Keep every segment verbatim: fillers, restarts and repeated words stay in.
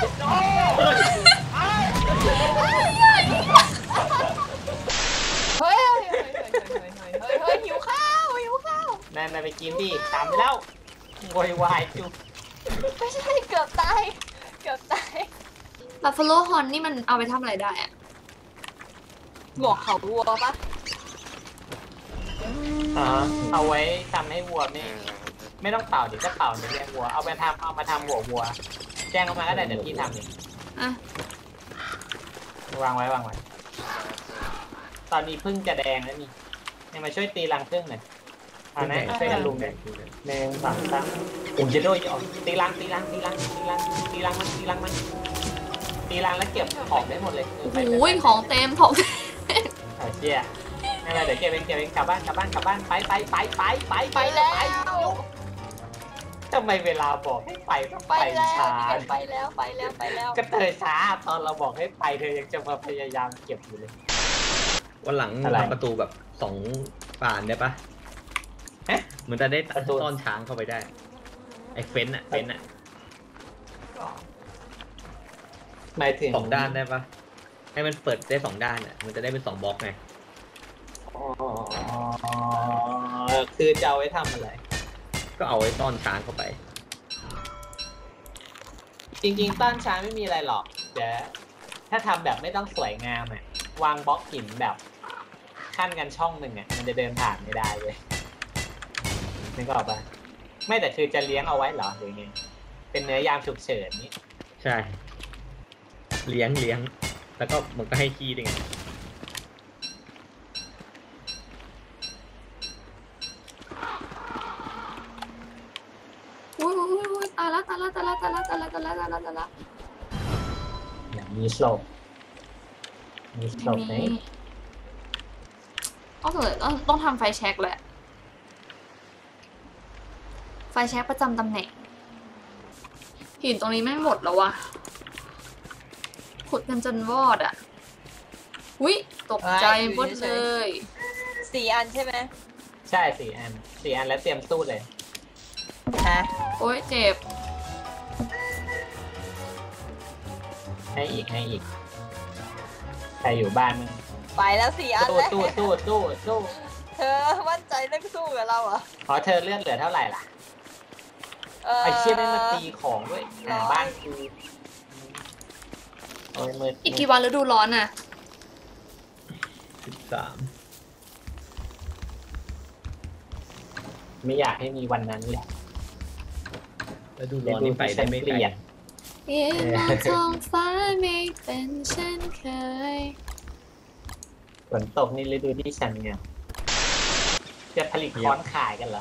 เฮ้ยเฮ้ยเฮ้ยเฮ้ยเฮ้ยหิวข้าวหิวข้าวนั่นไปกินดิตามไปแล้วโวยวายจุ๊บไม่ใช่เกือบตายเกือบตายบัฟฟาโลฮอนนี่มันเอาไปทำอะไรได้อะหงอกเขาวัวปะอ๋อเอาไว้ทำให้วัวไม่ไม่ต้องเป่าดิก็เป่าในเลี้ยงวัวเอาไปทำเอามาทำหัววัวแจ้งเข้ามาก็ได้เดี๋ยวพี่ทำเองอ่ะวางไว้วางไว้ตอนนี้พึ่งจะแดงแล้วนี่ให้มาช่วยตีรังพึ่งหน่อยเอานะช่วยกันลุงเลยหนึ่งสองสามผมจะโดยออกตีรังตีรังตีรังตีรังตีรังมันตีรังมันตีรังแล้วเก็บของได้หมดเลยโอ้ยของเต็มของเต็มเออเชี่ยไม่เป็นไรเดี๋ยวเก็บเองเก็บเองกลับบ้านกลับบ้านกลับบ้านไปไปไปไปไปไปแล้วทำไมเวลาบอกให้ไปก็ไปช้าไปแล้วไปแล้วไปแล้วก็เธอช้าตอนเราบอกให้ไปเธอยังจะมาพยายามเก็บอยู่เลยวันหลังทำประตูแบบสองบานได้ปะเอ๊ะเหมือนจะได้ต้อนช้างเข้าไปได้ไอ้เฟ้นอะเฟ้นอะหมายถึงสองด้านได้ปะให้มันเปิดได้สองด้านอะมันจะได้เป็นสองบล็อกไงอ๋อคือจะเอาไว้ทำอะไรก็เอาไว้ต้อนช้างเข้าไปจริงๆต้อนช้างไม่มีอะไรหรอกเดี๋ยวถ้าทำแบบไม่ต้องสวยงามอ่ะวางบล็อกหินแบบขั้นกันช่องหนึ่งอ่ะมันจะเดินผ่านไม่ได้เลยนึกออกปะไม่แต่คือจะเลี้ยงเอาไว้เหรอหรือไงเป็นเนื้อยามฉุกเฉินนี่ใช่เลี้ยงเลี้ยงแล้วก็มันก็ให้ขี้ด้วยไงอุ้ยอุ้ยอุ้ยตายละตายละตายละตายละตายละตายละตายละตายละอย่างมีศพมีศพไหมต้องต้องต้องทำไฟแช็กแหละไฟแช็กประจำตำแหน่งหินตรงนี้ไม่หมดแล้ววะขุดกันจนวอดอ่ะอุ้ยตกใจหมดเลยสี่อันใช่ไหมใช่สี่อันสี่อันแล้วเตรียมสู้เลยฮะโอ้ยเจ็บให้อีกให้อีกใครอยู่บ้านมึงไปแล้วสี่อันแล้วสู้สู้สู้สู้เธอมั่นใจเรื่องสู้กับเราเหรออ๋อเธอเลือดเหลือเท่าไหร่ล่ะไอเชี่ยไม่มาตีของด้วยหาบ้านกูโอ้ยมืดอีกกี่วันฤดูร้อนอ่ะสิบสามไม่อยากให้มีวันนั้นเลยฤดูร้อนนี่ไปได้ไม่ไกลเอ๊ะมองท้องฟ้าไม่เป็นเช่นเคยฝนตกนี่ฤดูที่ฉันเนี่ยจะผลิตค้อนขายกันเหรอ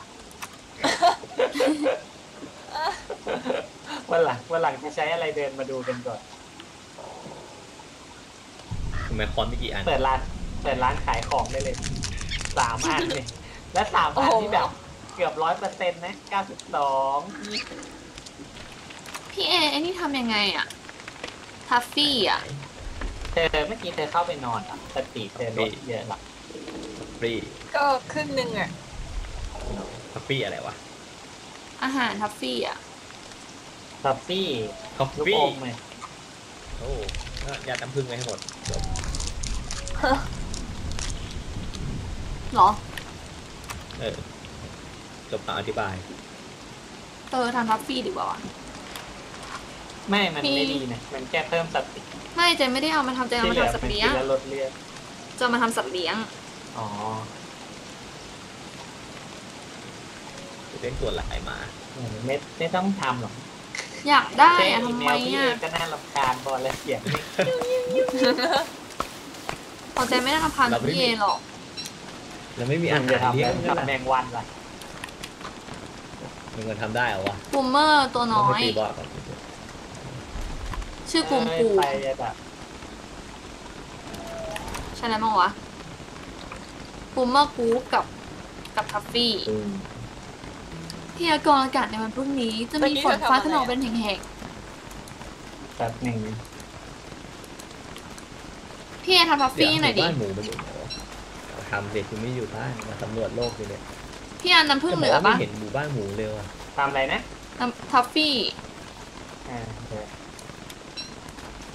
วันหลังวันหลังจะใช้อะไรเดินมาดูกันก่อนทำไมค้อนไม่กี่อันเปิดร้านเปิดร้านขายของได้เลยสามอันเลยและสามอันที่แบบเกือบร้อยเปอร์เซ็นต์นะเก้าสิบสองพี่เอไอ้นี่ทำยังไงอะทัฟฟี่อะเธอเมื่อกี้เธอเข้าไปนอนอ่ะสติเธอลดเยอะหรอฟรีก็ครึ่งหนึ่งอ่ะทัฟฟี่อะไรวะอาหารทัฟฟี่อะทัฟฟี่ทัฟฟี่ไหมโอ้ยาตำพึ่งไว้ให้หมดจบหรอเออจบการอธิบายเออทำทัฟฟี่ดีกว่าไม่มันไม่ดีนะมันแค่เพิ่มสติไม่เจไม่ได้เอามาทำเจเอามาทำสัตว์เลี้ยงจะมาทำสัตว์เลี้ยงอ๋อเล่นตัวไหลมาไม่ไม่ต้องทำหรอกอยากได้อะทำไมอ่ะก็น่ารำคาญบอลและเสียงพอใจไม่ได้ทำพันพี่เอหรอกเราไม่มีอันจะทำเลี้ยงกับแมงวันล่ะมึงมันทำได้เหรอวะบูมเมอร์ตัวน้อยชื่อกลุ่มกูใช่ไหมมั้งวะบูมเมอร์กูกับกับทัฟฟี่พยากรณ์อากาศในวันพรุ่งนี้จะมีฝนฟ้าขนองเป็นแห่งๆแบบหนึ่งพี่ทำทัฟฟี่หน่อยดิบ้านหมูมันอยู่ไหนทำเด็กคุณไม่อยู่บ้านมาสำรวจโลกเลยเนี่ยพี่อันน้ำผึ้งเหลือปะเห็นหมู่บ้านหมูเร็วอะทำอะไรนะน้ำทัฟฟี่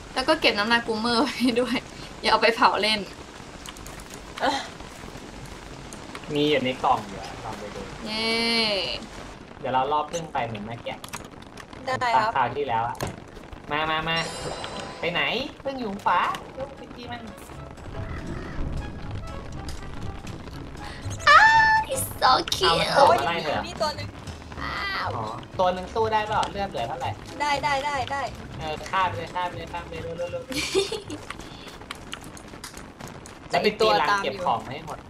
แล้วก็เก็บน้ำหนักกูเมอร์ไว้ด้วย อย่าเอาไปเผาเล่นมีอยู่ในกล่องอยู่ลองไปดูเย้เดี๋ยวเรารอบพึ่งไปเหมือนเมื่อกี้ได้ตาครับคราวที่แล้วอะมามามาไปไหนพึ่งอยู่ฝาลูกพิจีมันโอเคเอาโอ้ยมาไล่เถอะนี่ตัวหนึงอ๋อตัวหนึ่งสู้ได้เปล่าเลือดเหลือเท่าไหร่ได้ได้ได้ได้เออข้ามเลยข้ามเลยข้ามเลยเร็วเร็วเร็วแล้วไปตีรังเก็บของให้หมด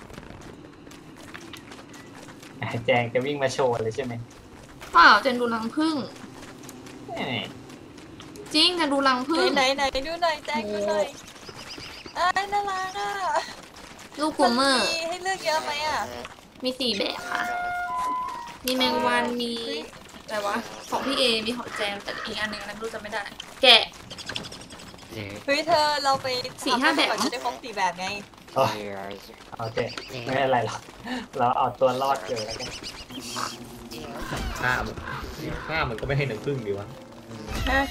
แจงจะวิ่งมาโชว์เลยใช่ไหมเปล่าเจนดูรังผึ้งนี่จริงเจนดูรังผึ้งไหนไหนไหนดูหน่อยแจ้งดูหน่อยอ้ายน่ารักอ่ะลูกกูเมอร์มีให้เลือกเยอะไหมอ่ะมีสี่แบบค่ะ มีแมงวันมีอะไรวะ ของพี่เอ มีของแจงแต่อีกอันหนึ่งอันนั้นไม่รู้จำไม่ได้ แกะเฮ้ยเธอเราไปสี่ห้าแบบก่อนจะได้ครบสี่แบบไงโอ้ยโอเคไม่เป็นไรหรอกเราเอาตัวรอดเกินแล้วกันฆ่ามันฆ่ามันก็ไม่ให้หนึ่งพึ่งดีวะฮะ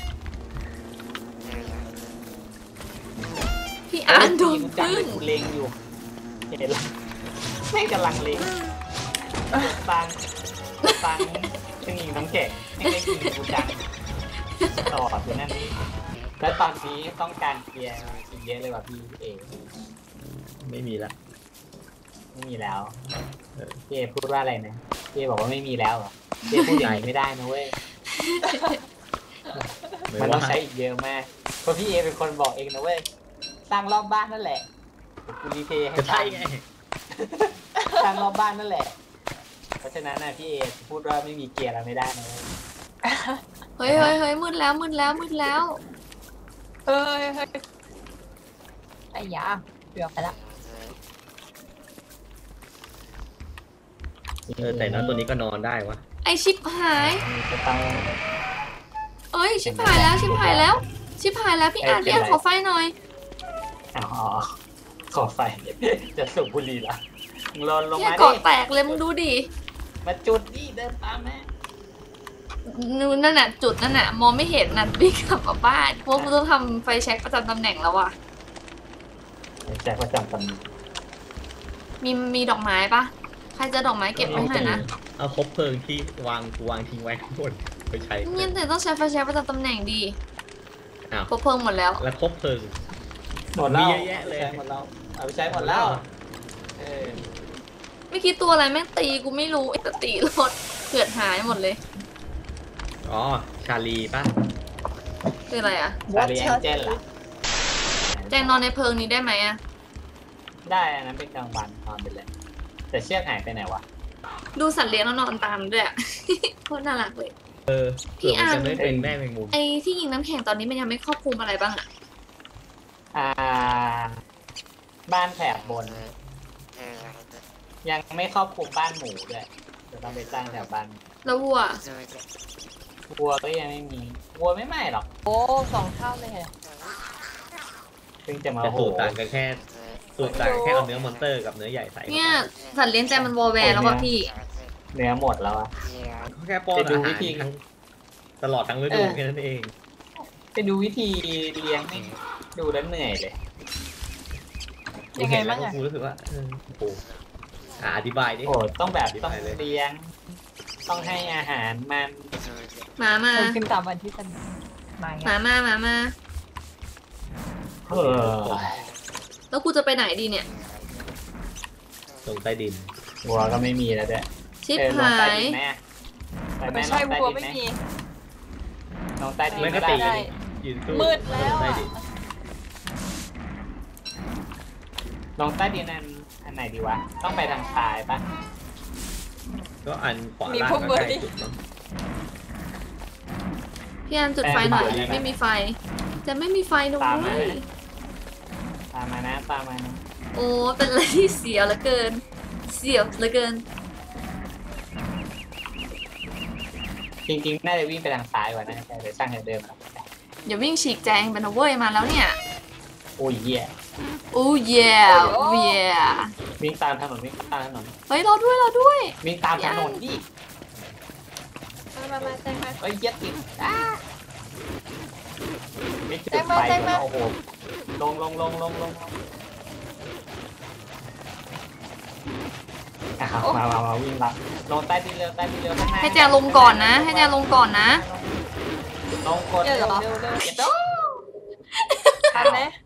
พี่อ่านโดนจังพึ่เลงยกูเลงอยู่เห็นแล้วไม่กำลังเลงตังตังซึ่งยิงน้ำแข็งไม่ได้ยิงกูจังต่ออยู่นั่นแล้วตอนนี้ต้องการเคลียร์อีกเยอะเลยว่ะพี่เอไม่มีละไม่มีแล้วพี่เอพูดว่าอะไรนะพี่เอบอกว่าไม่มีแล้วเหรอพี่เอพูดอย่างนี้ไม่ได้นะเว้ย มันต้องใช้อีกเยอะมากเพราะพี่เอเป็นคนบอกเองนะเว้ยสร้างรอบบ้านนั่นแหละกูรีเพย์ให้ก็ใช่ไงสร้างรอบบ้านนั่นแหละเพราะฉะนั้นนะพี่เอพูดว่าไม่มีเกียร์เราไม่ได้นะเว้ยเฮ้ยเฮ้ยเฮ้ยมืดแล้วมืดแล้วมืดแล้วเอ้ยเฮ้ยไอ้ยาเกือบไปละเออแต่น้องตัวนี้ก็นอนได้วะไอชิบหายจะต้องเอ้ยชิบหายแล้วชิบหายแล้ว ชิบหายแล้วพี่อ่านพี่อ่านขอไฟหน่อยอ๋อขอไฟจะสูบบุหรี่ละมึงลนลงพี่มาเกาะดิแตกเลยมึงดูดิมาจุดดิเดินตามแม่นู่นนั่นน่ะจุดนั่นน่ะมองไม่เห็นนั่นวิ่งกลับมาบ้านพวกมึงต้องทำไฟแช็กประจำตำแหน่งแล้วว่ะแจกประจำตำแหน่งมีมีดอกไม้ปะใครเจะดอกไม้เก็บไว้ให้นะเอาคบเพลิงที่วางวางทิ้งไว้ข้างบนไปใช้เนี่ยแต่ต้องใช้ไฟแช็กประจำตำแหน่งดีอ้าวครบเพลิงหมดแล้วแล้วคบเพลิงหมดแล้วมีเยอะแยะเลยใช้หมดแล้วเอาไปใช้หมดแล้วเออไม่คิดตัวอะไรแม่งตีกูไม่รู้ไอ้แต่ตีรถเกิดหายหมดเลยอ๋อชาลีป่ะคืออะไรอ่ะซารีแองเจลล่ะแจงนอนในเพลิงนี้ได้ไหมอ่ะได้อันนั้นเป็นกลางวันนอนไปเลย แต่เชือกหายไปไหนวะดูสัตว์เลี้ยงแล้วนอนตามด้วยอะ โคตรน่ารักเลยเออพี่เผื่อมันอ่านจะไม่เป็นแม่แมงมุมไอ้ที่ยิงน้ำแข็งตอนนี้มันยังไม่ครอบคลุมอะไรบ้างอ่ะอ่า บ้านแถบบน ยังไม่ครอบคลุมบ้านหมูด้วยจะต้องไปสร้างแถวบ้านแล้ววัววัวก็ยังไม่มีวัวไม่ไหม้หรอกโอ้สองเท่าเลยเหรอเพิ่งจะมาแต่โหสูตรต่างกันแค่สูตรต่างกันแค่เอาเนื้อมอนเตอร์กับเนื้อใหญ่ใส่เข้าไปเนี่ยสัตว์เลี้ยงแจงมันวอลแวร์แล้วว่ะพี่เนื้อหมดแล้วอะเขาแค่ป้อนไปดูอาหาวิรธีทั้งตลอดทั้งฤดูแค่นั้นเองไปดูวิธีเลี้ยงนี่ดูแล้วเหนื่อยเลยยังไงบ้างกูอ่ะเห็นแล้วกูรู้สึกว่าเออโอ้โหอ่ะอธิบายดิโอ้ต้องแบบอธิต้องบายเลยเลี้ยง ต้องให้อาหารมันหมามาเออขึ้นตามวันที่เป็นมาไงหมามาหมามาเออแล้วกูจะไปไหนดีเนี่ยลงใต้ดินวัวก็ไม่มีแล้วด้วยชิบเออลงหาใต้ยดินแม่ไปแม่ไม่ลใช่งใต้วัวดินไม่ไหมมีลงใต้ดินไม่ก็ไม่ตีได้ได้ยืนสู้มืดแล้วงใต้อ่ะดินลงใต้ดินอันอันไหนดีวะ ต้องไปทางซ้ายปะก็อันขวามีล่างพวกก็เบอร์ใกล้ดิสุดเนอะพี่อันจุดไฟหน่อย ไม่มีไฟ จะไม่มีไฟด้วตามมานะยตามมานะตามมานะโอ้เป็นอะไรที่เสียวเหลือเกิน เสียวเหลือเกินจริงๆน่าจะวิ่งไปทางซ้ายกว่านะแต่เดี๋ยวช่างเดินมาอย่าวิ่งฉีกแจงเป็นนะเว้ยมาแล้วเนี่ยโอ้ยเหี้ยโอ้เย่โอ้เย่วิ่งตามถนนวิ่งตามถนนเฮ้ยรอด้วยรอด้วยวิ่งตามถนนดิมามามาแจ้งมาเอ้ยเหี้ย็ดติดอ้าไม่จุดไฟโอ้โหลงลงลงลงลงมามามาวิ่งละลงใต้ดินเร็วใต้ดินเร็วข้างหน้าให้แจลงก่อนนะ ให้แจลงก่อนนะลงกดเร็วเร็วเร็วทันไหม